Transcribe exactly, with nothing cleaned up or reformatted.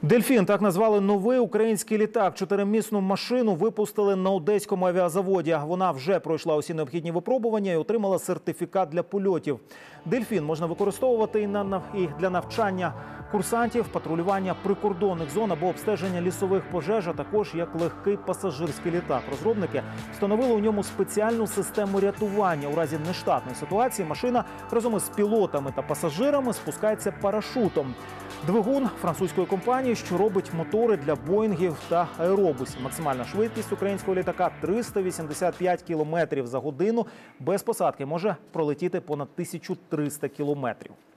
Дельфін – так назвали новий український літак. Чотиримісну машину випустили на Одеському авіазаводі. Вона вже пройшла усі необхідні випробування і отримала сертифікат для польотів. Дельфін можна використовувати і, на, і для навчання курсантів, патрулювання прикордонних зон або обстеження лісових пожеж, а також як легкий пасажирський літак. Розробники встановили у ньому спеціальну систему рятування. У разі нештатної ситуації машина разом із пілотами та пасажирами спускається парашутом. Двигун французької компанії, що робить мотори для боїнгів та аеробусів. Максимальна швидкість українського літака – триста вісімдесят п'ять кілометрів за годину. Без посадки може пролетіти понад тисячу триста кілометрів.